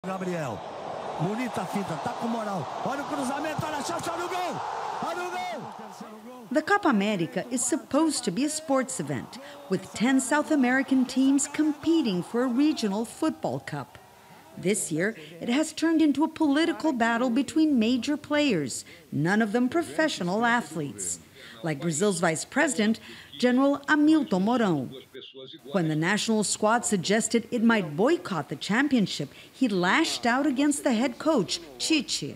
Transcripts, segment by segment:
Gabriel, bonita fita, tá com moral. Olha o cruzamento, olha a chance, olha o gol! Olha o gol! The Copa America is supposed to be a sports event, with 10 South American teams competing for a regional football cup. This year, it has turned into a political battle between major players, none of them professional athletes, like Brazil's vice president, General Hamilton Mourão. When the national squad suggested it might boycott the championship, he lashed out against the head coach, Tite.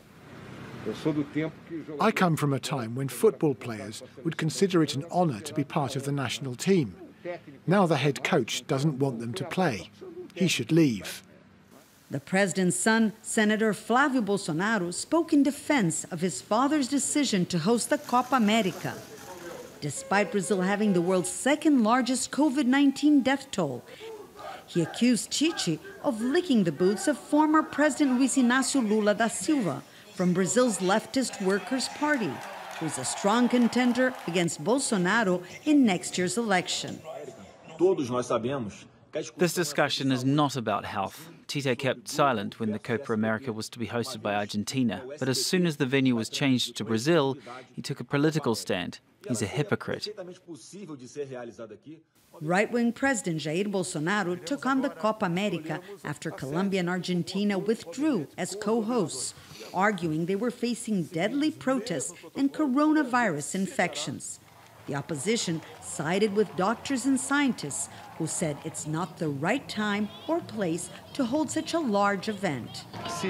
I come from a time when football players would consider it an honour to be part of the national team. Now the head coach doesn't want them to play. He should leave. The president's son, Senator Flávio Bolsonaro, spoke in defense of his father's decision to host the Copa America. Despite Brazil having the world's second largest COVID-19 death toll, he accused Tite of licking the boots of former President Luiz Inácio Lula da Silva from Brazil's leftist Workers' Party, who's a strong contender against Bolsonaro in next year's election. This discussion is not about health. Tite kept silent when the Copa America was to be hosted by Argentina, but as soon as the venue was changed to Brazil, he took a political stand. He's a hypocrite. Right-wing President Jair Bolsonaro took on the Copa America after Colombia and Argentina withdrew as co-hosts, arguing they were facing deadly protests and coronavirus infections. The opposition sided with doctors and scientists who said it's not the right time or place to hold such a large event.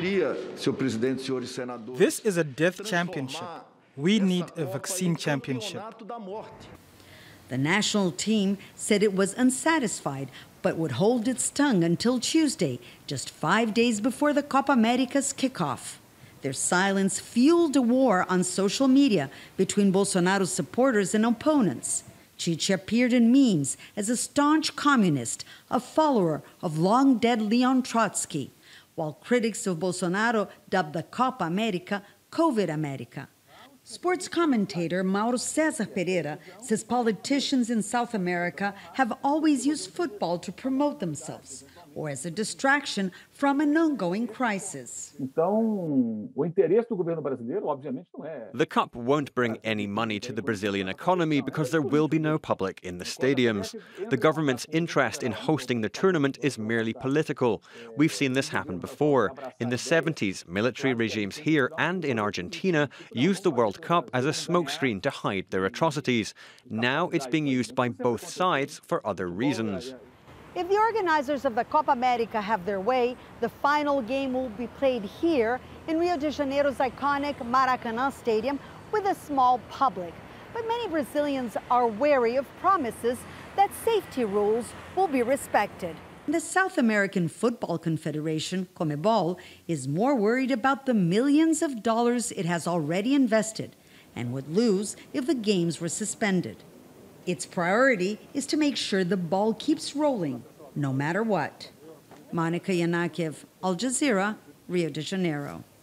This is a death championship. We need a vaccine championship. The national team said it was unsatisfied, but would hold its tongue until Tuesday, just 5 days before the Copa America's kickoff. Their silence fueled a war on social media between Bolsonaro's supporters and opponents. Tite appeared in memes as a staunch communist, a follower of long-dead Leon Trotsky, while critics of Bolsonaro dubbed the Copa America COVID America. Sports commentator Mauro César Pereira says politicians in South America have always used football to promote themselves, or as a distraction from an ongoing crisis. The Cup won't bring any money to the Brazilian economy because there will be no public in the stadiums. The government's interest in hosting the tournament is merely political. We've seen this happen before. In the 70s, military regimes here and in Argentina used the World Cup as a smokescreen to hide their atrocities. Now it's being used by both sides for other reasons. If the organizers of the Copa America have their way, the final game will be played here in Rio de Janeiro's iconic Maracanã Stadium with a small public. But many Brazilians are wary of promises that safety rules will be respected. The South American Football Confederation, CONMEBOL, is more worried about the millions of dollars it has already invested and would lose if the games were suspended. Its priority is to make sure the ball keeps rolling, no matter what. Yanakiew, Al Jazeera, Rio de Janeiro.